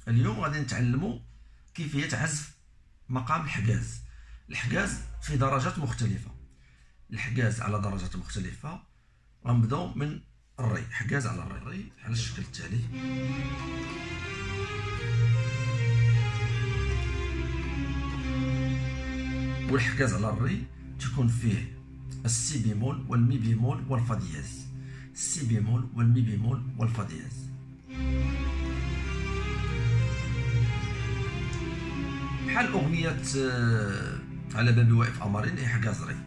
اليوم غادي نتعلموا كيفية عزف مقام الحجاز. الحجاز في درجات مختلفة، الحجاز على درجات مختلفة. غنبداو من الري، حجاز على الري على الشكل التالي. والحجاز على الري تكون فيه السي بيمول والمي بيمول والفا دياز، السي بيمول والمي بيمول والفا دياز. بحال اغنية على بابي واقف قمرين هي حجاز ري.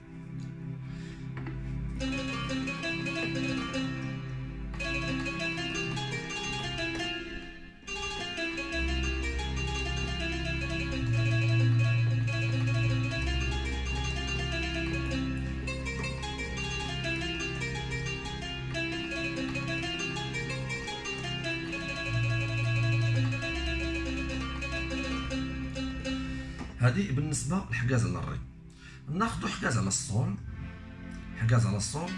هذه بالنسبة للحجاز على الري. ناخذ حجاز على الصول، حجاز على الصول.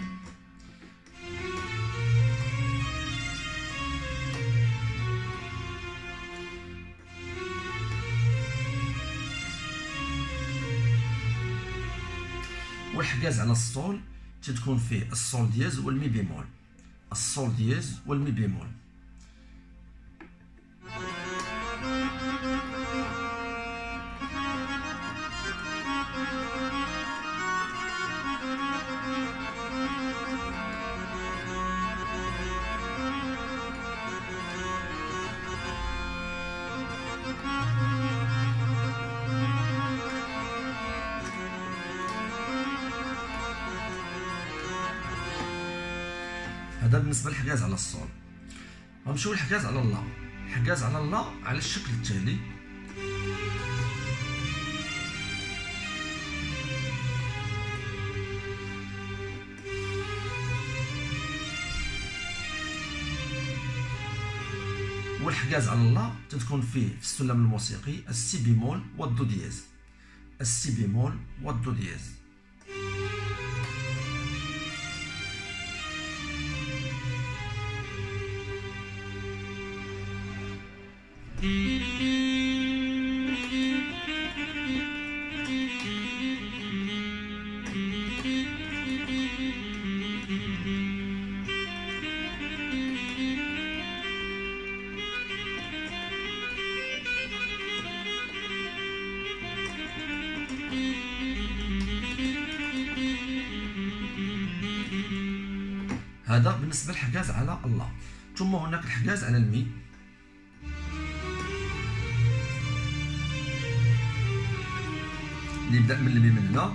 والحجاز على الصول تتكون فيه الصول دياز والمي بيمول، الصول دياز والمي بيمول. هذا بالنسبة للحجاز على الصول. غنمشيو للحجاز على اللا. الحجاز على اللا على الشكل التالي. والحجاز على اللا تتكون فيه في السلم الموسيقي السي بيمول والدو دياز، السي بيمول والدو دياز. هذا بالنسبة للحجاز على الله. ثم هناك الحجاز على المي. اللي يبدأ من المي من هنا،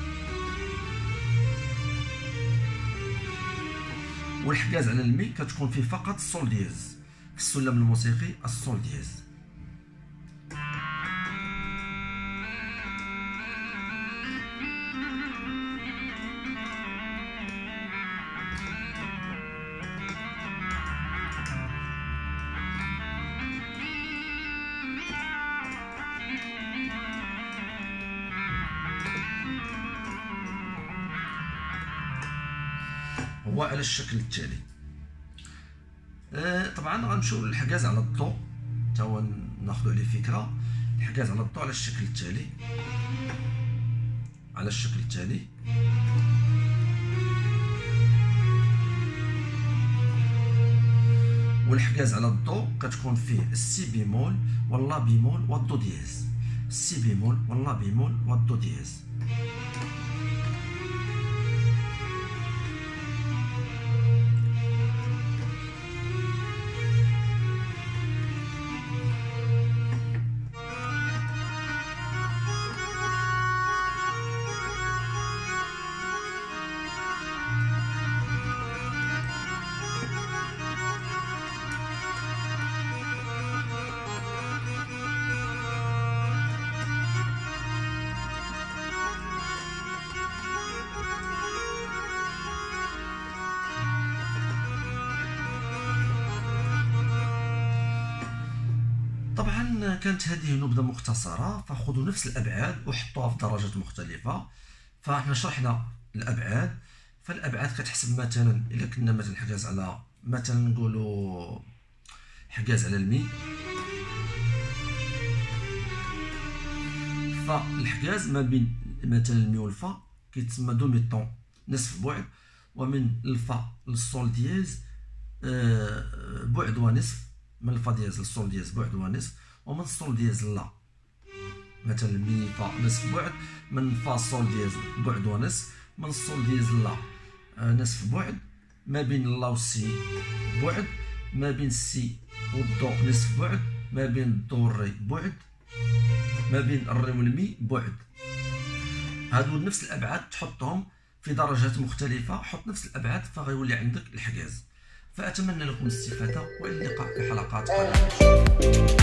والحجاز على المي كتكون فيه فقط الصول دياز في السلم الموسيقي، الصول دياز. هو على الشكل التالي. طبعا غنمشيو للحجاز على الضو، تا هو ناخذ عليه فكره. الحجاز على الضو على الشكل التالي، على الشكل التالي. والحجاز على الضو كتكون فيه السي بيمول واللا بيمول والدو دياز، السي بيمول واللا بيمول والدو دياز. طبعا كانت هذه نبذة مختصرة، فخذوا نفس الأبعاد وحطوها في درجات مختلفة. فاحنا شرحنا الأبعاد، فالأبعاد كتحسب مثلا إلا كنا مثلا حجاز على مثلا نقولوا حجاز على المي، فالحجاز ما بين مثلا المي والفا كيتسمى دومي طون، نصف بعد. ومن الفا للصول دياز بعد ونصف، من الفا دياز للصول دياز بعد ونصف، ومن الصول دياز لا مثلا مي فا نصف بعد، من فا صول دياز بعد ونصف، من الصول دياز لا نصف بعد، ما بين لا والسي بعد، ما بين السي والدو نصف بعد، ما بين الدو والري بعد، ما بين الري والمي بعد. هادو نفس الابعاد تحطهم في درجات مختلفه، حط نفس الابعاد فغيولي عندك الحجاز. فاتمنى لكم الاستفاده، والى اللقاء في حلقات قادمه.